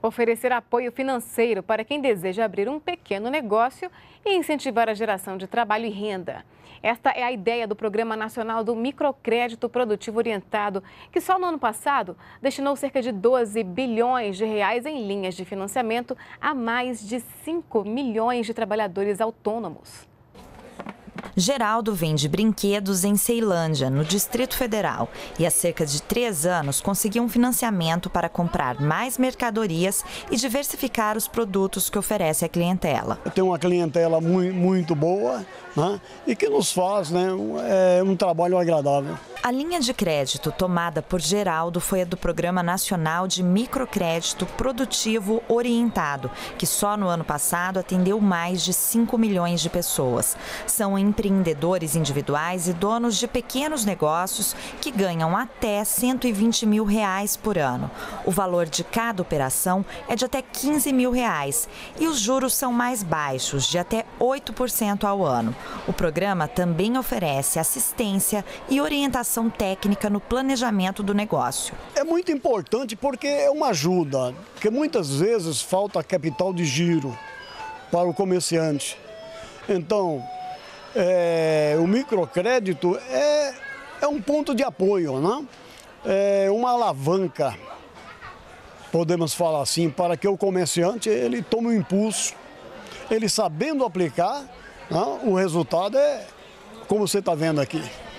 Oferecer apoio financeiro para quem deseja abrir um pequeno negócio e incentivar a geração de trabalho e renda. Esta é a ideia do Programa Nacional do Microcrédito Produtivo Orientado, que só no ano passado destinou cerca de 12 bilhões de reais em linhas de financiamento a mais de 5 milhões de trabalhadores autônomos. Geraldo vende brinquedos em Ceilândia, no Distrito Federal, e há cerca de 3 anos conseguiu um financiamento para comprar mais mercadorias e diversificar os produtos que oferece à clientela. Tem uma clientela muito boa, né, e que nos faz, né, um trabalho agradável. A linha de crédito tomada por Geraldo foi a do Programa Nacional de Microcrédito Produtivo Orientado, que só no ano passado atendeu mais de 5 milhões de pessoas. São empreendedores individuais e donos de pequenos negócios que ganham até 120 mil reais por ano. O valor de cada operação é de até 15 mil reais e os juros são mais baixos, de até 8% ao ano. O programa também oferece assistência e orientação técnica no planejamento do negócio. É muito importante porque é uma ajuda, porque muitas vezes falta capital de giro para o comerciante. Então, o microcrédito é um ponto de apoio, né? É uma alavanca, podemos falar assim, para que o comerciante ele tome um impulso, ele sabendo aplicar, né? O resultado é como você está vendo aqui.